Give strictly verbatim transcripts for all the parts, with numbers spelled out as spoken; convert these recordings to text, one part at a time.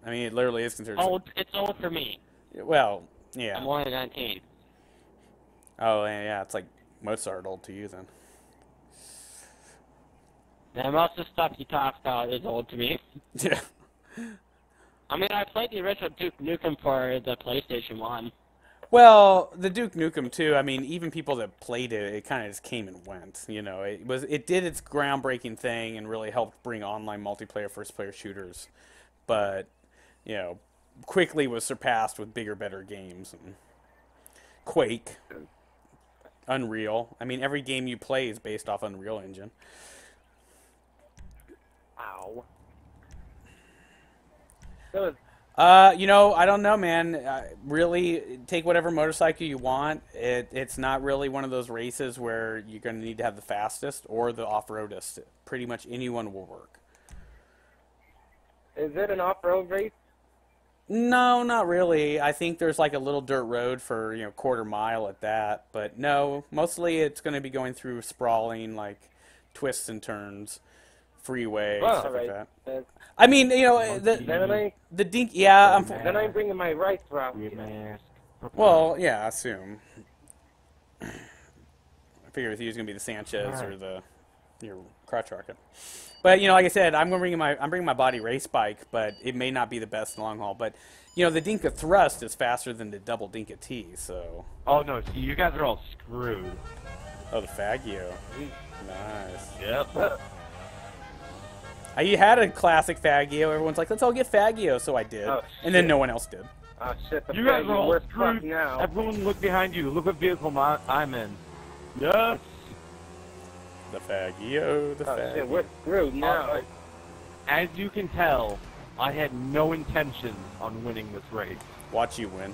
I mean, it literally is considered. Old. It's old for me. Well, yeah. I'm only nineteen. Oh, yeah, it's like Mozart old to you then. And most of the stuff you talk about is old to me. Yeah. I mean, I played the original Duke Nukem for the PlayStation one. Well, the Duke Nukem too. I mean, even people that played it, it kind of just came and went. You know, it was it did its groundbreaking thing and really helped bring online multiplayer first-player shooters. But you know, quickly was surpassed with bigger, better games. And Quake, Unreal. I mean, every game you play is based off Unreal Engine. Ow. So, Uh, you know, I don't know, man. Uh, really, take whatever motorcycle you want. It, it's not really one of those races where you're going to need to have the fastest or the off-roadist. Pretty much anyone will work. is it an off-road race? No, not really. I think there's like a little dirt road for, you know, quarter mile at that. But no, mostly it's going to be going through sprawling, like, twists and turns, freeway, Oh, stuff right. like that. Then, I mean, you know, the, then I the dink, yeah, I'm, then I'm bringing my rice route. well, yeah, I assume. I figure with you it's gonna be the Sanchez or the your crotch rocket. But you know, like I said, I'm gonna bring my I'm bringing my body race bike, but it may not be the best long haul. But you know, the Dinka Thrust is faster than the double Dinka T. So Oh no, see, you guys are all screwed. oh, the Faggio, nice. Yep. I had a classic Faggio. Everyone's like, let's all get Faggio, so I did, Oh, and then shit. no one else did. Oh shit, the You guys are all we're screwed. fucked now. Everyone look behind you. Look what vehicle my, I'm in. Yes. The Faggio, the Oh Faggio. shit, we're screwed now. Uh, As you can tell, I had no intention on winning this race. Watch you win.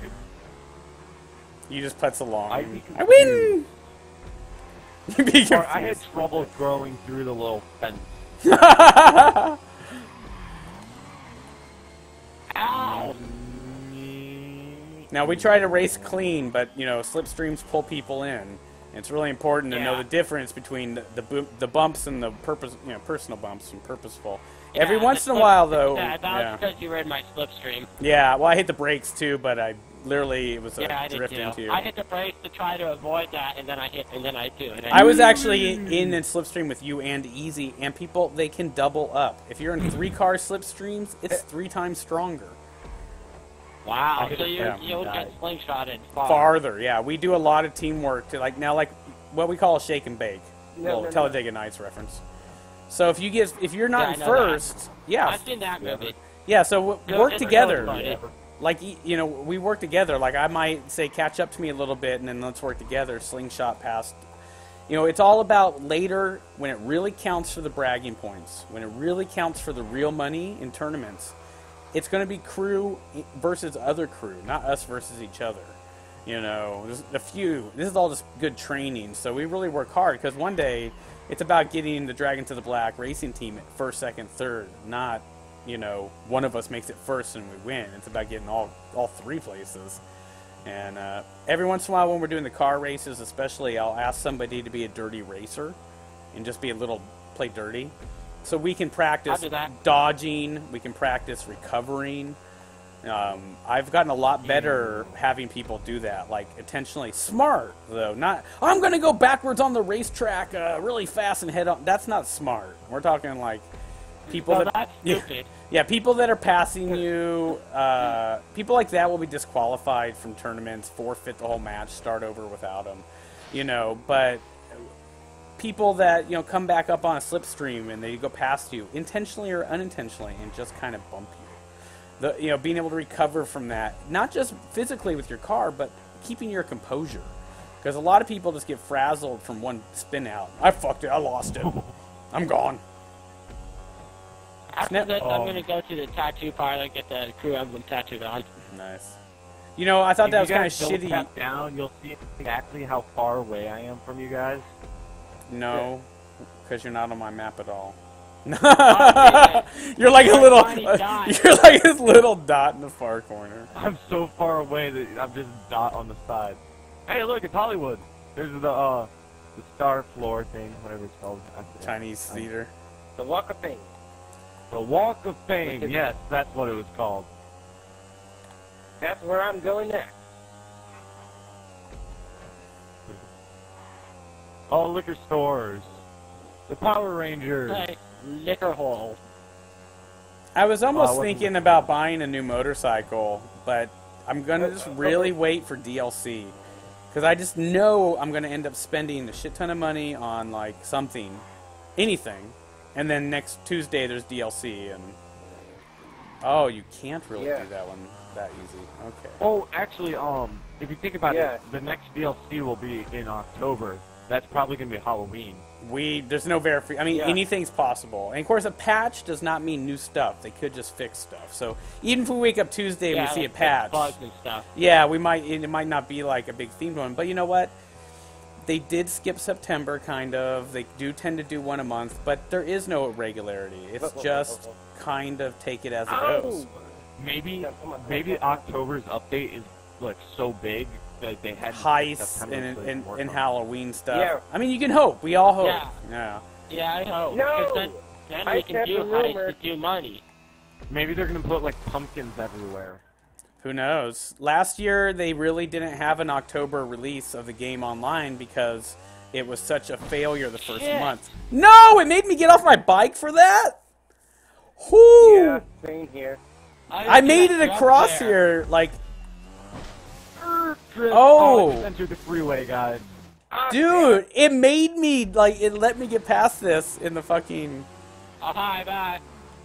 You just putz along. I I, think- win! You be Or I had confused. trouble growing through the little fence. Ow! Now we try to race clean, but you know slipstreams pull people in. And it's really important to know Yeah. the difference between the the, bu- the bumps and the purpose, you know, personal bumps and purposeful. Every Yeah, once the in a slip- while, though, Yeah, that yeah, was because you read my slipstream. yeah. Well, I hit the brakes too, but I literally it was a Yeah, I did drift too. into you. I hit the brakes to try to avoid that, and then I hit, and then I do. And then I was actually in and slipstream with you and Easy, and people they can double up. If you're in three car slipstreams, it's three times stronger. Wow, I so you yeah. you'll get slingshotted far. Farther, yeah. We do a lot of teamwork to like now, like what we call a shake and bake. No, well, no, no. Talladega Nights reference. So if you get if you're not Yeah, I in know first, yeah, I've seen that movie. yeah. So w- Go- work it's together. really funny. Like y- you know, we work together. Like I might say, catch up to me a little bit, and then let's work together. Slingshot past. You know, it's all about later when it really counts for the bragging points, when it really counts for the real money in tournaments. It's going to be crew versus other crew, not us versus each other. You know, there's a few. This is all just good training, so we really work hard because one day it's about getting the Dragon to the Black racing team at first, second, third, not, you know, one of us makes it first and we win. It's about getting all, all three places. And uh, every once in a while when we're doing the car races, especially, I'll ask somebody to be a dirty racer and just be a little, play dirty. So we can practice I'll do that. dodging, we can practice recovering. Um, I've gotten a lot better having people do that, like intentionally smart, though. Not, I'm going to go backwards on the racetrack uh, really fast and head on. That's not smart. We're talking like people Well, that. that's Yeah. stupid. Yeah, people that are passing you, uh, people like that will be disqualified from tournaments, forfeit the whole match, start over without them, you know. But people that you know come back up on a slipstream and they go past you, intentionally or unintentionally, and just kind of bump you. The you know being able to recover from that, not just physically with your car, but keeping your composure, because a lot of people just get frazzled from one spin out. I fucked it. I lost it. I'm gone. After Snap- this, I'm Oh. gonna go to the tattoo parlor and get the crew emblem tattooed on. Nice. You know, I thought If that you was kind of guys don't shitty. tap down, you'll see exactly how far away I am from you guys. No, because you're not on my map at all. yeah. You're like a You're a little, tiny dot. you're like this little dot in the far corner. I'm so far away that I'm just a dot on the side. Hey, look, it's Hollywood. There's the uh, the star floor thing, whatever it's called. I forget. Chinese theater. The walk of fame. The Walk of Fame. Yes, that's what it was called. That's where I'm going next. All liquor stores. The Power Rangers. Hey, liquor hole. I was almost Uh, what- thinking about buying a new motorcycle, but I'm gonna just really wait for D L C. Because I just know I'm gonna end up spending a shit ton of money on like something, anything, and then next Tuesday there's D L C, and oh, you can't really Yeah. do that one that easy. Okay. Oh, actually, um, if you think about Yeah. it, the next D L C will be in October. That's probably going to be Halloween. We there's no verification. I mean, Yeah. anything's possible. And of course, a patch does not mean new stuff. They could just fix stuff. So even if we wake up Tuesday and Yeah, we see a like, patch, bugs and stuff. yeah, we might. It might not be like a big themed one, but you know what? They did skip September, kind of. They do tend to do one a month, but there is no irregularity. It's just kind of take it as it goes. Maybe, Yeah, come on. maybe October's update is like so big that they had Heists September and, to and, work and on. Halloween stuff. Yeah. I mean, you can hope. We all hope. Yeah. Yeah. Yeah, I hope. No! 'Cause then, then I we can kept do the heists rumor. to do money. Maybe they're going to put like pumpkins everywhere. Who knows? Last year, they really didn't have an October release of the game online because it was such a failure the first Shit. month. No! It made me get off my bike for that? Whoo! Yeah, same here. I made it just across there. here, like, Oh, Oh. I just entered the freeway, guys. dude, it made me, like, it let me get past this in the fucking... Oh, hi, bye.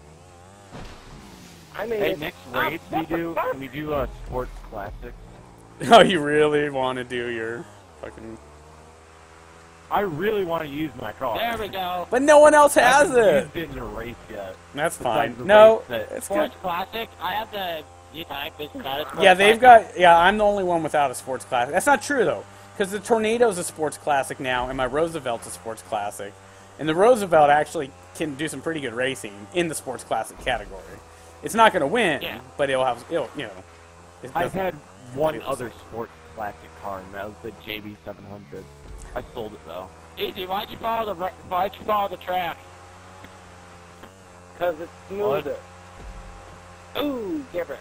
I made Hey, it. next Ah, race we what the do, fuck? can we do a sports classic? Oh, you really want to do your fucking... I really want to use my car. There we go. But no one else I has haven't it! used it in a race yet. That's Besides fine. the No, race that- it's good. Sports Classic. I have the E-Type. It's got a Sports Yeah, they've Classic. got... Yeah, I'm the only one without a sports classic. That's not true, though. Because the Tornado's a sports classic now, and my Roosevelt's a sports classic. And the Roosevelt actually can do some pretty good racing in the sports classic category. It's not going to win, Yeah. but it'll have... It'll, you know... it I've doesn't- had one other sports classic car, and that was the J B seven hundred. I sold it, though. Easy. Why'd you follow the ra- Why'd you follow the track? Because it's smoother. Ooh, different.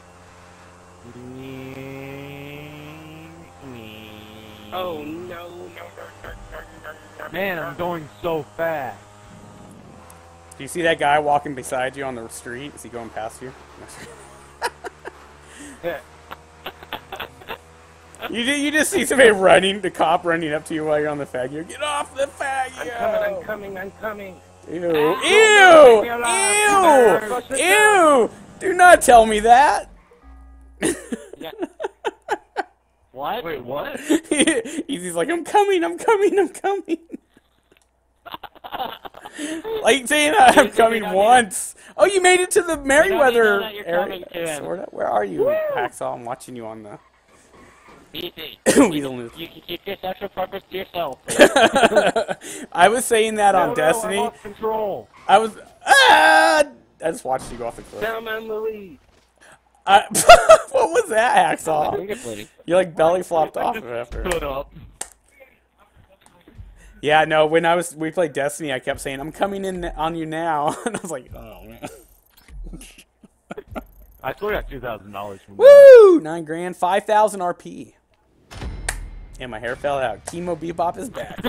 Oh, no, no, no, no, no, no, no. Man, I'm going so fast. Do you see that guy walking beside you on the street? Is he going past you? Yeah. You, ju- you just see somebody running, the cop running up to you while you're on the Faggio. Get off the Faggio! I'm coming, I'm coming, I'm coming. Ew! Oh, Ew! oh, Ew! Ew! Do not tell me that! Yeah. What? Wait, what? He's like, I'm coming, I'm coming, I'm coming. Like saying uh, I'm coming don't once. Oh, you made it to the Merriweather that you're area. coming to him. Sorta. Where are you, Hacksaw? I'm watching you on the Easy. Weasel News. You can keep your sexual purpose to yourself. I was saying that on Oh, no, Destiny. I lost control. I was. Ah! I just watched you go off the cliff. Down on the lead. I, what was that, Hacksaw? Fingerprinting. You like belly flopped I off just of it after. stood up. Yeah, no. When I was we played Destiny, I kept saying I'm coming in on you now, and I was like, oh man. I still got two thousand dollars from that. Woo! Nine grand, five thousand R P. And my hair fell out. Chemo Bebop is back.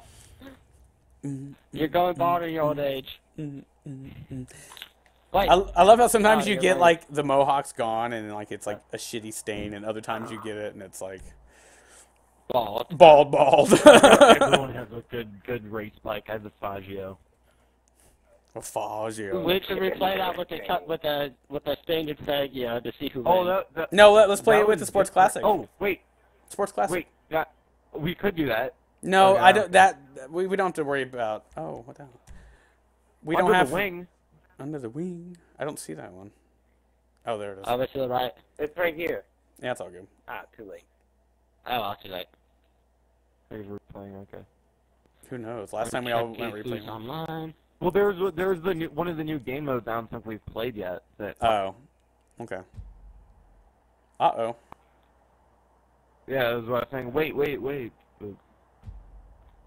You're going bald in your old age. Wait. I, I love how sometimes Oh, you you're get right. like the mohawk's gone and like it's like a shitty stain, and other times you get it and it's like Bald. bald, bald. Everyone has a good good race bike. I have a Faggio. A Faggio. We should replay that with the cut with the with the standard Faggio to see who Oh, wins. that, that, No, let, let's play that it with was the Sports different. Classic. Oh, wait, Sports Classic. wait. That, we could do that. No, Oh, I yeah. don't. That we, we don't have to worry about. Oh, what the hell? We Under don't have the wing. under the wing. I don't see that one. Oh, there it is. Over to the right. It's right here. Yeah, it's all good. Ah, too late. Oh, I'll too late. There's replaying. Okay. Who knows? Last time we all went Check who's replaying. online. Well, there's there's the new, one of the new game modes I don't think we've played yet. That Oh, okay. Uh oh. yeah, that was what I was saying. Wait, wait, wait. But-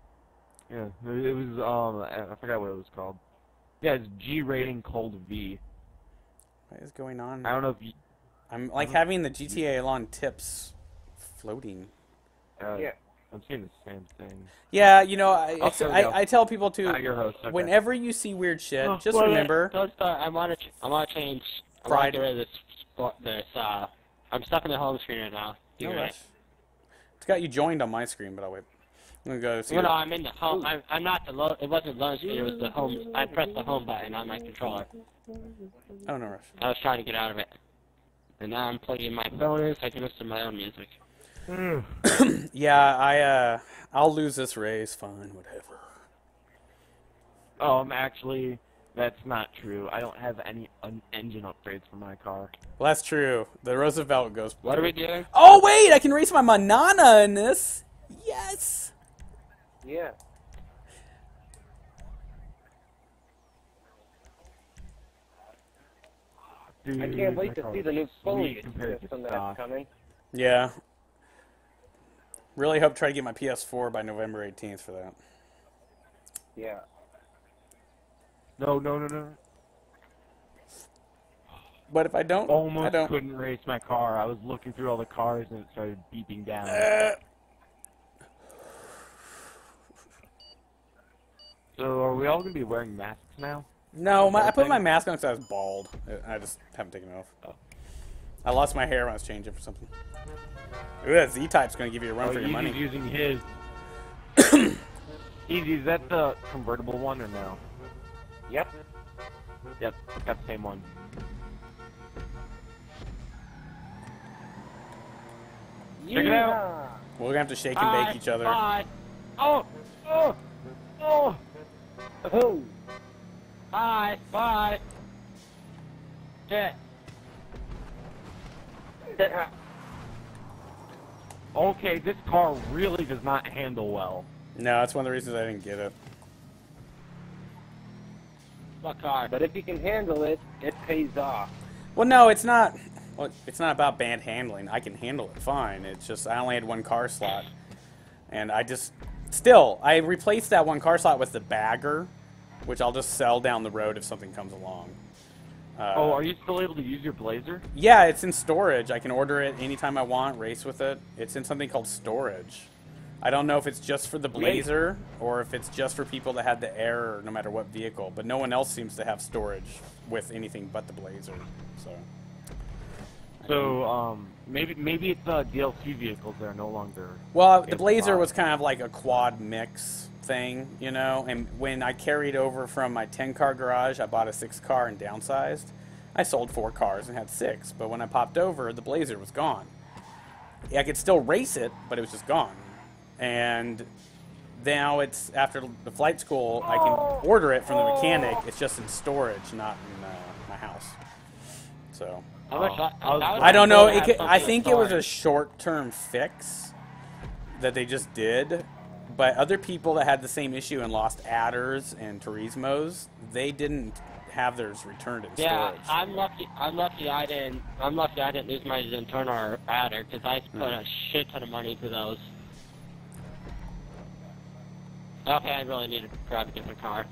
yeah, it it was um I I forgot what it was called. Yeah, it's G rating cold V. What is going on? I don't know if you. I'm like having the G T A Elon tips floating. Uh, Yeah. I'm seeing the same thing. Yeah, you know, I, Oh, it's- there we I, go. I tell people to, Ah, your host. Okay. whenever you see weird shit, Oh, just wait, remember, Don't start. I want to. I want to change. I want Fried. to get rid of this. spot- This. Uh, I'm stuck in the home screen right now. You no right? rush. It's got you joined on my screen, but I'll wait. I'm gonna go see. No, no, what- I'm in the home. I'm, I'm not the low. It wasn't load screen. It was the home. I pressed the home button on my controller. Oh, no rush. I was trying to get out of it, and now I'm plugging my phone in so I can listen to my own music. Yeah, I uh, I'll lose this race. Fine, whatever. Um, actually, that's not true. I don't have any un- engine upgrades for my car. Well, that's true. The Roosevelt goes. What are we doing? Oh wait, I can race my Manana in this. Yes. Yeah. Dude, I can't wait my to car see is the new sweet foliage compared to system that's stock. coming. Yeah. Really hope to try to get my P S four by November eighteenth for that. Yeah. No, no, no, no. But if I don't, I Almost don't. couldn't race my car. I was looking through all the cars and it started beeping down. Uh, So are we all gonna be wearing masks now? no, my, I put thing? my mask on because I was bald. I just haven't taken it off. Oh. I lost my hair when I was changing for something. Ooh, that Z-Type's going to give you a run Oh, for your Easy's money. using his. Easy, is that the convertible one or no? Yep. Yep, got the same one. Check it out. We're going to have to shake and bake Bye, each other. Bye. Oh! Oh! Oh! Oh. Bye. Bye. Shit. Okay, this car really does not handle well. No, that's one of the reasons I didn't get it. What car? But if you can handle it, it pays off. Well, no, it's not. Well, it's not about bad handling. I can handle it fine. It's just I only had one car slot, and I just still I replaced that one car slot with the bagger, which I'll just sell down the road if something comes along. Uh, Oh, are you still able to use your Blazer? Yeah, it's in storage. I can order it anytime I want, race with it. It's in something called storage. I don't know if it's just for the Blazer or if it's just for people that had the Air or no matter what vehicle, but no one else seems to have storage with anything but the Blazer. So, So, um, maybe maybe it's uh, D L C vehicles that are no longer. well, the in Blazer stock. was kind of like a quad mix thing, you know, and when I carried over from my ten car garage, I bought a six car and downsized. I sold four cars and had six, but when I popped over, the Blazer was gone. I could still race it, but it was just gone. And now it's after the flight school, I can order it from the mechanic. It's just in storage, not in uh, my house. So I wish I, I was- that was I don't know. cool to It have could, I something think it was a stored. short-term fix that they just did. But other people that had the same issue and lost adders and Turismos, they didn't have theirs returned in Yeah, storage. I'm lucky. I'm lucky I didn't. I'm lucky I didn't lose my internal adder because I put a shit ton of money into those. Okay, I really need to grab a different car.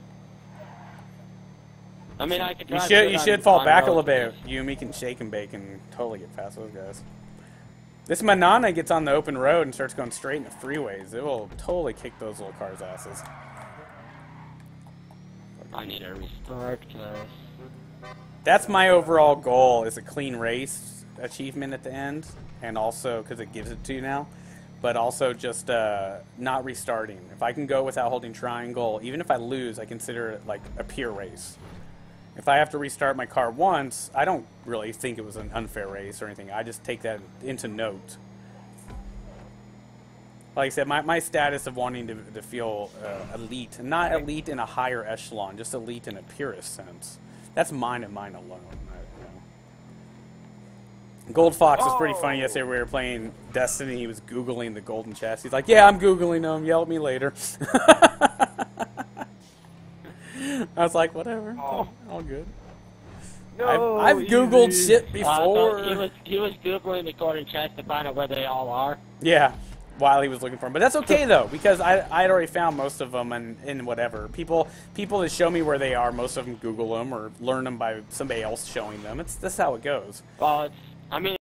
I mean, I could. You drive should good you on- should fall on back a roads, little bit. but- Yumi can shake and bake and totally get past those guys. This Manana gets on the open road and starts going straight into freeways. It will totally kick those little cars' asses. I need to restart this. That's my overall goal: is a clean race achievement at the end, and also because it gives it to you now, but also just uh, not restarting. If I can go without holding triangle, even if I lose, I consider it like a pure race. If I have to restart my car once, I don't really think it was an unfair race or anything. I just take that into note. Like I said, my, my status of wanting to, to feel uh, elite, and not elite in a higher echelon, just elite in a purest sense. That's mine and mine alone. I, you know. Gold Fox was pretty funny yesterday. We were playing Destiny. He was Googling the golden chest. He's like, yeah, I'm Googling them. Yell at me later. I was like, whatever. Oh. All good. No, I've, I've Googled easy. shit Uh, before. no, he was he was googling the golden chest to find out where they all are. Yeah. while he was looking for them. But that's okay though, because I I had already found most of them, and, and whatever people people that show me where they are, most of them Google them or learn them by somebody else showing them. It's that's how it goes. Well, it's, I mean.